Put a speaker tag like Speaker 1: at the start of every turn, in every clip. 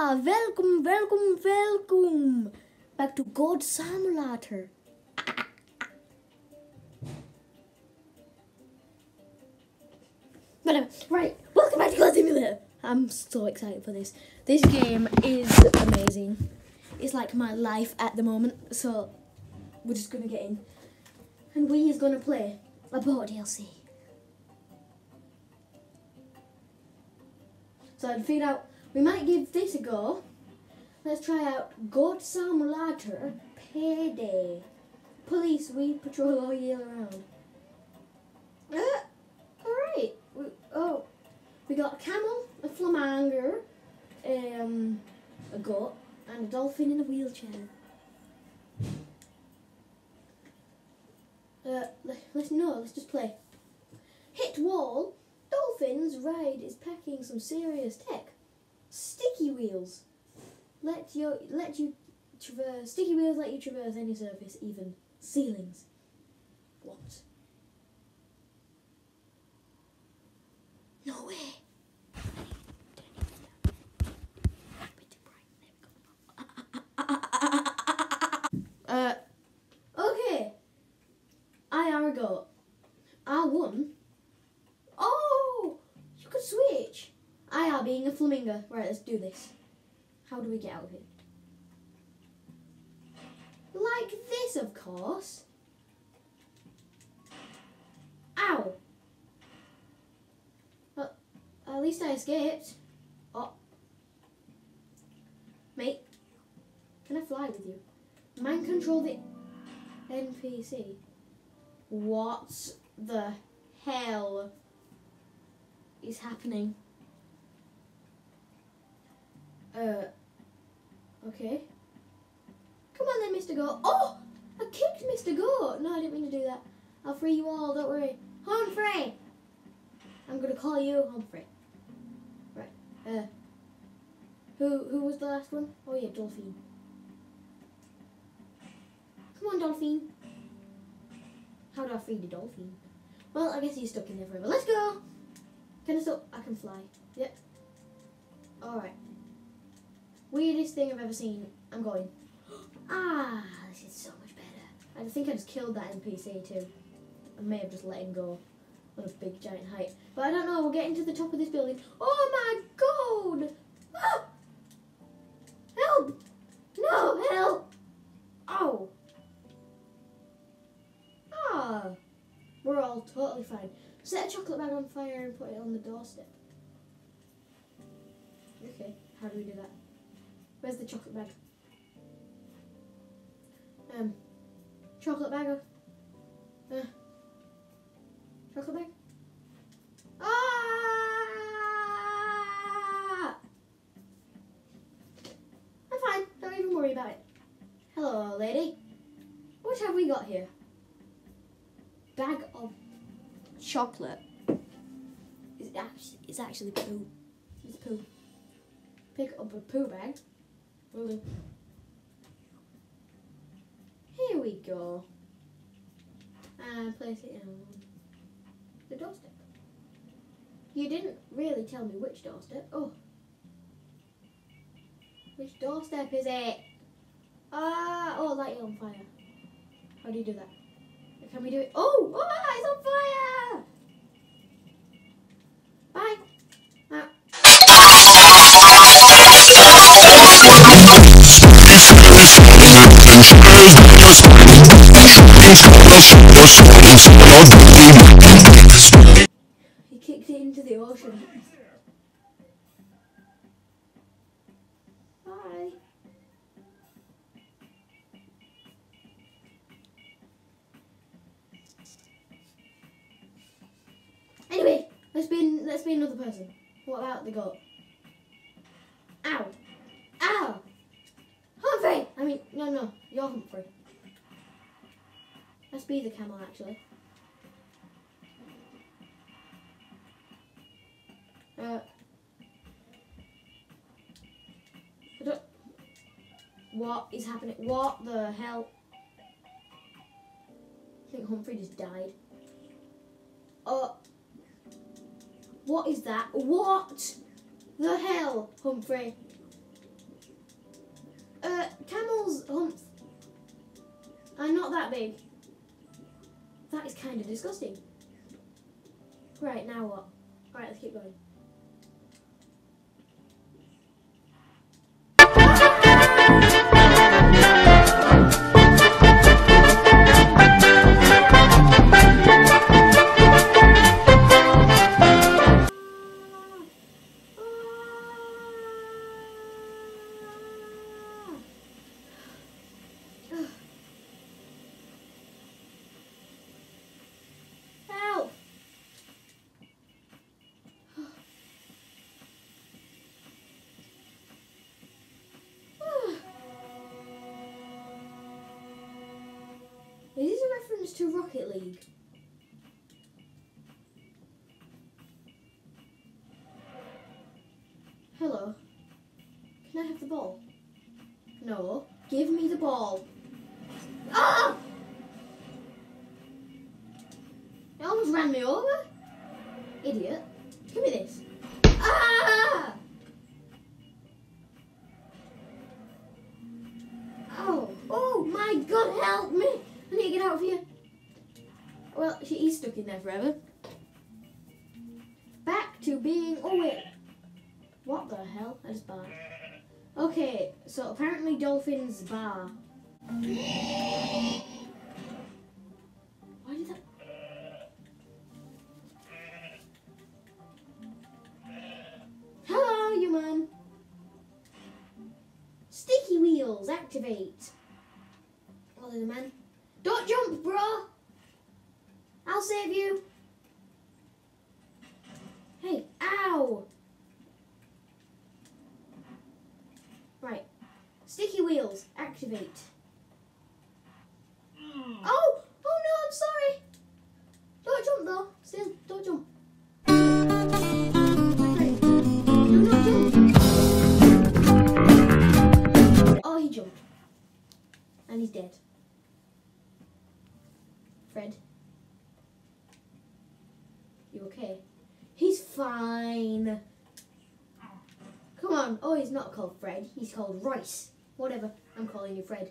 Speaker 1: Welcome back to God Simulator. Right, welcome back to God Simulator. I'm so excited for this. This game is amazing. It's like my life at the moment, so we're just gonna get in. And we is gonna play a boat DLC. So I figured out we might give this a go. Let's try out God Simulator Payday. Police, we patrol all year round. Alright. We got a camel, a flamingo, a goat, and a dolphin in a wheelchair. Let's just play. Hit wall. Dolphins ride is packing some serious tech. Sticky wheels. Sticky wheels let you traverse any surface, even ceilings. What? No way. Okay. I are a goat. I won. Oh, you could switch. I are being a flamingo. Right, let's do this. How do we get out of here? Like this, of course. Ow. Well, at least I escaped. Oh. Mate, can I fly with you? Mind control the NPC. What the hell is happening? Okay. Come on then, Mr. Goat. Oh! I kicked Mr. Goat! No, I didn't mean to do that. I'll free you all, don't worry. Humphrey! I'm gonna call you Humphrey. Right. Who was the last one? Oh yeah, Dolphin. Come on, Dolphin. How do I free the dolphin? Well, I guess he's stuck in there forever. Let's go! Can I still... I can fly. Yep. Alright. Weirdest thing I've ever seen. I'm going. Ah, this is so much better. I think I just killed that NPC too. I may have just let him go on a big giant height. But I don't know, we're getting to the top of this building. Oh my god! Ah! Help! No, help! Oh. Ah. We're all totally fine. Set a chocolate bag on fire and put it on the doorstep. Okay, how do we do that? Where's the chocolate bag? Chocolate bag. Chocolate bag. Ah! I'm fine. Don't even worry about it. Hello, lady. What have we got here? Bag of chocolate. It's actually poo. It's poo. Pick up a poo bag. Will Here we go. And place it on the doorstep. You didn't really tell me which doorstep. Oh. Which doorstep is it? Oh, light it on fire. How do you do that? Can we do it? Oh, it's on fire! Bye. He kicked it into the ocean. Bye. Anyway, let's be another person. What about the goat? Ow! Ow! Humphrey! I mean, no, you're Humphrey. Let's be the camel, actually. What is happening? What the hell? I think Humphrey just died. What is that? What the hell, Humphrey? Camels' humps are not that big. That is kind of disgusting. Right, now what? Alright, let's keep going. Help! Is this a reference to Rocket League? Hello. Can I have the ball? No. Give me the ball. Ah! It almost ran me over. Idiot. Give me this. Ah! Oh. Oh my God, help me. I need to get out of here. Well, he's stuck in there forever. Back to being... Oh, wait. What the hell? I just barked. Okay, so apparently dolphins bar. Why did that... Hello, human. Sticky wheels, activate. Hello, the man. Don't jump, bro. I'll save you. Hey, ow. Right. Sticky wheels, activate. Oh! Oh no, I'm sorry. Don't jump though. Still, don't jump. Right. Do not jump. Oh, he jumped. And he's dead. Fred. You okay? He's fine. Come on. Oh, he's not called Fred. He's called Royce. Whatever. I'm calling you Fred.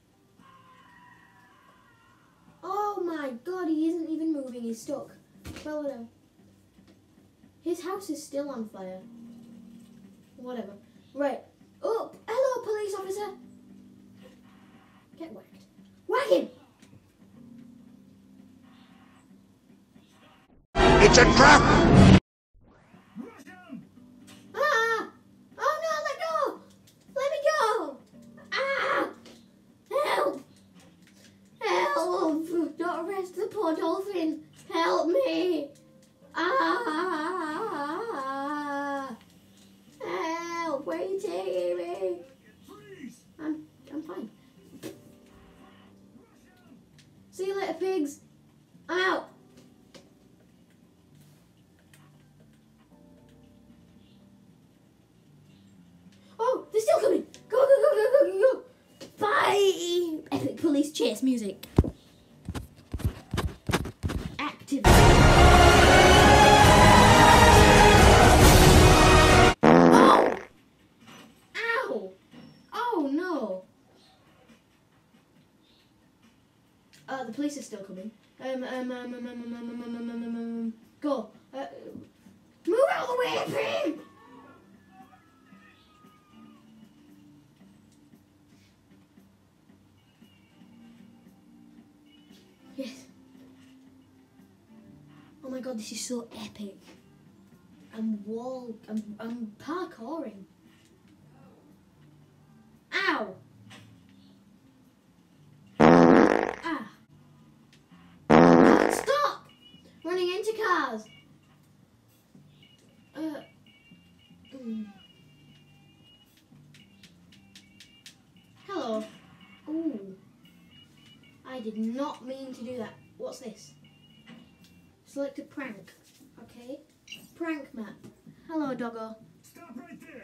Speaker 1: Oh my God, he isn't even moving. He's stuck. Well, whatever. His house is still on fire. Whatever. Right. Oh, hello, police officer. Get whacked. Whack him!
Speaker 2: It's a trap!
Speaker 1: Ah! Oh no, let go! Let me go! Ah! Help! Help! Don't arrest the poor dolphin! Help me! Ah! Help! Where are you taking me? I'm fine. See you later, pigs. I'm out. Oh, they're still coming! Go, go, go, go, go, go, go! Bye! Epic police chase music. Active. Oh! Ow! Oh no! The police are still coming. Go. Move out of the way, pig! Yes. Oh my God, this is so epic. I'm parkouring. Ow! Ah! Stop! Running into cars. Hello. Ooh. I did not mean to do that. What's this? Select a prank. Okay. Prank map. Hello, doggo.
Speaker 2: Stop right there!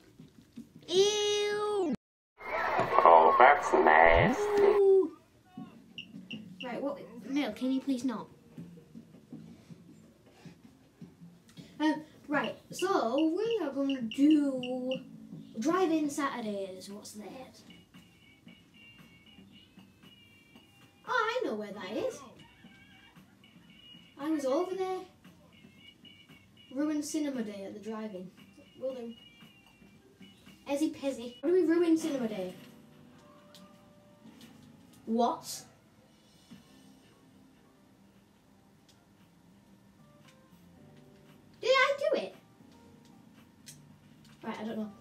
Speaker 1: Ew.
Speaker 3: Oh, that's nasty.
Speaker 1: Ooh. Right, what? No, can you please not? Right, so we are going to do Drive-in Saturdays. What's that? Oh, I know where that is. I was over there. Ruin Cinema Day at the drive-in. Will do. Ezzy Pezzy. How do we ruin Cinema Day? What? Did I do it? Right, I don't know.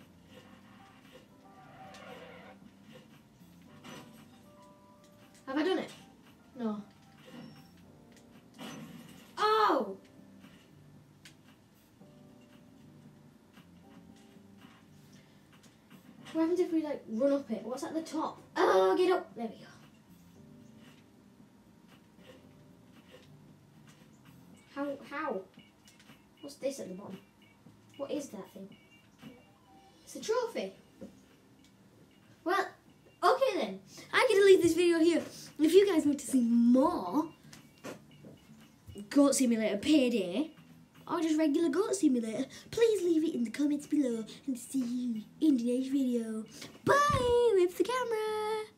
Speaker 1: Have I done it? No. Oh! What happens if we like run up it? What's at the top? Oh, get up! There we go. How? What's this at the bottom? What is that thing? It's a trophy. Well, okay then. I'm going to leave this video here. If you guys want to see more Goat Simulator Payday or just regular Goat Simulator, please leave it in the comments below and see you in the next video. Bye with the camera.